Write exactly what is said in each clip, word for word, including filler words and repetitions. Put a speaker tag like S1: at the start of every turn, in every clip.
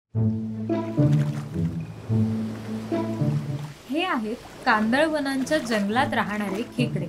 S1: हे आहेत कांदळवनांच्या जंगलात राहणारे खेकडे.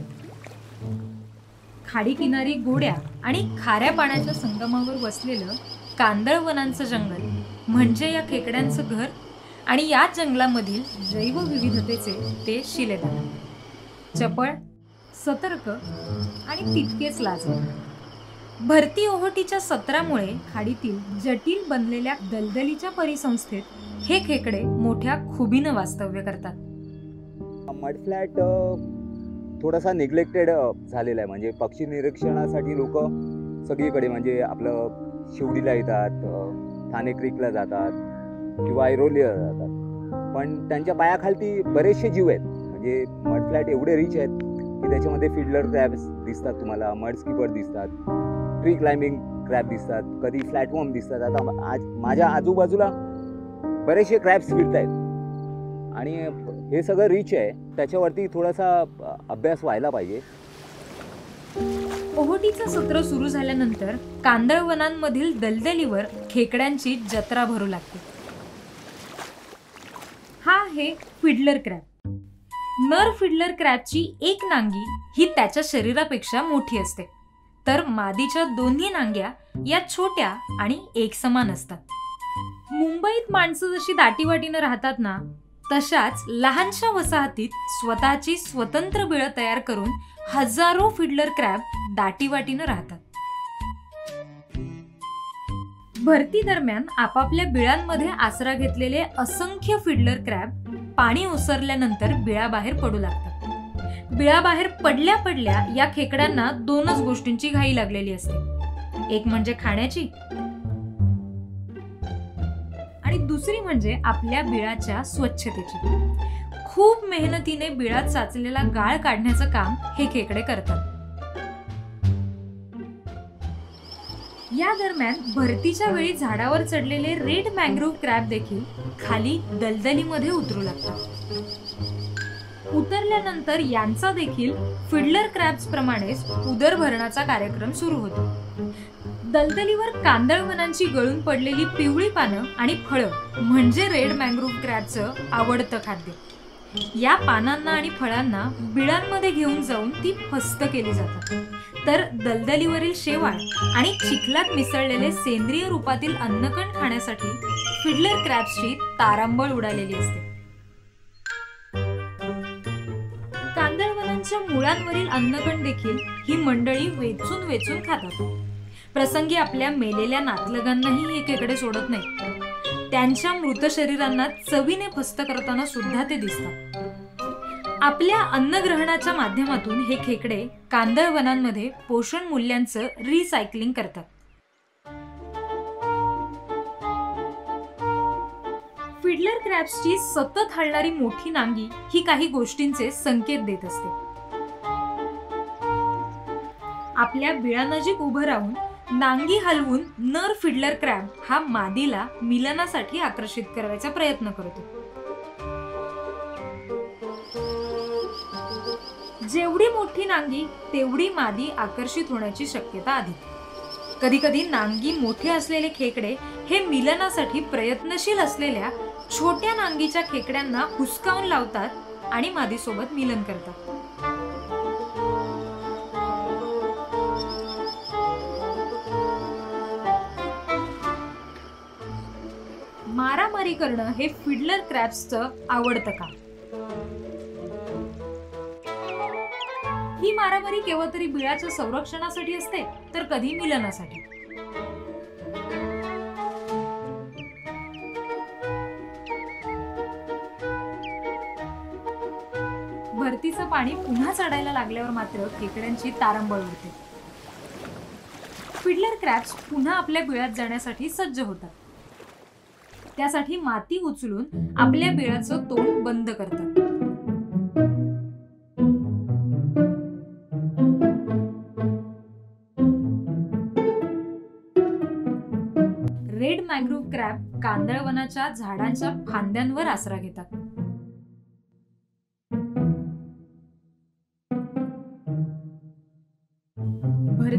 S1: खाडी किनारी गोड्या आणि खाऱ्या पाण्याच्या संगमावर वसलेलं कांदळवनांचं जंगल म्हणजे या खेकड्यांचं घर आणि या जंगलामधील जैवविविधतेचे ते शिलेदार. चपळ, सतर्क आणि तितकेच लाजवाब. भरती ओहोटीच्या सत्रामुळे खाडीतील जटिल बनलेल्या दलदलीच्या परिसंस्थेत हे खेकडे मोठ्या खुबीनं वास्तव्य करतात.
S2: मडफ्लॅट थोडासा निग्लेक्टेड झालेला आहे. म्हणजे पक्षी निरीक्षणासाठी लोक सगळीकडे म्हणजे आपलं शिवडीला येतात, ठाणे क्रीकला जातात किंवा ऐरोलीला जातात, पण त्यांच्या पायाखालती बरेचसे जीव आहेत. म्हणजे मडफ्लॅट एवढे रिच आहेत की त्याच्यामध्ये फिडलर क्रॅब्स दिसतात, तुम्हाला मड स्किपर दिसतात, ट्री क्लाइम्बिंग क्रॅब दिसतात, कधी फ्लॅटवॉर्म दिसतात. आता आज माझ्या आजूबाजूला बरेचसे क्रॅब्स फिरत आहेत आणि हे सगळं रिच आहे, त्याच्यावरती थोडासा अभ्यास व्हायला पाहिजे.
S1: ओहोटीचं सत्र सुरू झाल्यानंतर कांदळवनांमधील दलदलीवर खेकड्यांची जत्रा भरू लागते. हा आहे फिडलर क्रॅब. नर फिडलर क्रॅबची एक नांगी ही त्याच्या शरीरापेक्षा मोठी असते, तर मादीच्या दोन्ही नांग्या या छोट्या आणि एकसमान असतात. मुंबईत माणसं जशी दाटीवाटीनं राहतात ना, तशाच लहानशा वसाहतीत स्वतःची स्वतंत्र बिळं तयार करून हजारो फिडलर क्रॅब दाटीवाटीनं राहतात. भरती दरम्यान आपापल्या बिळांमध्ये आसरा घेतलेले असंख्य फिडलर क्रॅब पाणी ओसरल्यानंतर बिळाबाहेर पडू लागतात. बिळाबाहेर पडल्या पडल्या या खेकड्यांना दोनच गोष्टींची घाई लागलेली असते. एक म्हणजे खाण्याची आणि दुसरी म्हणजे आपल्या बिळाच्या स्वच्छतेची. खूप मेहनतीने बिळात साचलेला गाळ काढण्याचं काम हे खेकडे करतात. या दरम्यान भरतीच्या वेळी झाडावर चढलेले रेड मँग्रोव्ह क्रॅब देखील खाली दलदलीमध्ये उतरू लागतात. उतरल्यानंतर यांचा देखील फिडलर क्रॅब्स प्रमाणेच उदरभरणाचा कार्यक्रम सुरू होतो. दलदलीवर कांदळवनांची गळून पडलेली पिवळी पानं आणि फळं म्हणजे रेड मँग्रोव्ह क्रॅबचं आवडतं खाद्य. या पानांना आणि फळांना बिळांमध्ये घेऊन जाऊन ती फस्त केली जातात, तर दलदलीवरील शेवाळ आणि चिखलात मिसळलेले सेंद्रिय रूपातील अन्नकण खाण्यासाठी फिडलर क्रॅब्सची तारांबळ उडालेली असते. कांदळवनांच्या मुळांवरील अन्नकण देखील ही मंडळी वेचून वेचून खातात. प्रसंगी आपल्या मेलेल्या नातलगांनाही हे खेकडे सोडत नाहीत. त्यांच्या मृत शरीरांना चवीने फस्त करताना सुद्धा ते दिसतात. आपल्या अन्नग्रहणाच्या माध्यमातून हे खेकडे कांदळवनांमध्ये पोषण मूल्यांचं रिसायकलिंग करतात. फिडलर क्रॅब्सची सतत हलणारी मोठी नांगी ही काही गोष्टींचे संकेत देत असते. आपल्या बिळानजीक उभं राहून नांगी हलवून नर फिडलर क्रॅब हा मादीला मिलनासाठी आकर्षित करायचा प्रयत्न करतो. जेवढी मोठी नांगी तेवढी मादी आकर्षित होण्याची शक्यता अधिक. कधी कधी नांगी मोठे असलेले खेकडे हे मिलनासाठी प्रयत्नशील असलेल्या छोट्या नांगीच्या खेकड्यांना हुसकावून लावतात आणि मादीसोबत मिलन करतात. मारामारी करणं हे फिडलर क्रॅब्सचं आवडतं काम. ही मारामारी केवळ तरी बिळाच्या संरक्षणासाठी असते, तर कधी मिलनासाठी. भरतीचं पाणी पुन्हा चढायला लागल्यावर मात्र खेकड्यांची तारंबळ उडते. फिडलर क्रॅब्स पुन्हा आपल्या बिळात जाण्यासाठी सज्ज होतात. त्यासाठी माती उचलून आपल्या बिळाचं तोंड बंद करतात. रेड मँग्रोव्ह क्रॅब कांदळवनाच्या झाडांच्या फांद्यांवर आसरा घेतात.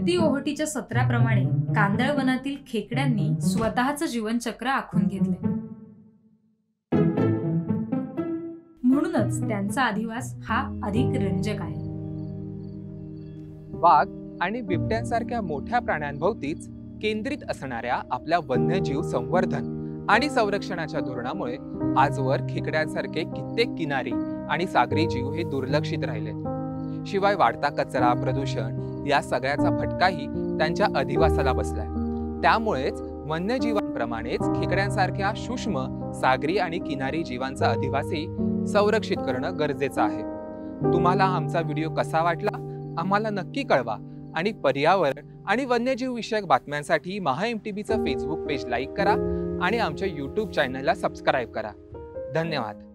S1: फिरती ओहोटीच्या सत्राप्रमाणे कांदळवनातील खेकड्यांनी स्वतःचं जीवनचक्र आखून घेतले. म्हणूनच त्यांचा अधिवास हा अधिक रंजक आहे.
S3: वाघ आणि बिबट्यांसारख्या मोठ्या प्राण्यांभोवतीच केंद्रित असणाऱ्या आपल्या वन्यजीव संवर्धन आणि संरक्षणाच्या धोरणामुळे आजवर खेकड्यांसारखे कित्येक किनारी आणि सागरी जीव हे दुर्लक्षित राहिलेत. शिवाय वाढता कचरा, प्रदूषण या सगळ्याचा फटकाही त्यांच्या अधिवासाला बसलाय. त्यामुळेच वन्यजीवांप्रमाणेच खेकड्यांसारख्या सूक्ष्म सागरी आणि किनारी जीवांचा अधिवासही संरक्षित करणं गरजेचं आहे. तुम्हाला आमचा व्हिडिओ कसा वाटला आम्हाला नक्की कळवा आणि पर्यावरण आणि वन्यजीव विषयक बातम्यांसाठी महा एमटीबीचं फेसबुक पेज लाईक करा आणि आमच्या यूट्यूब चॅनलला सबस्क्राईब करा. धन्यवाद.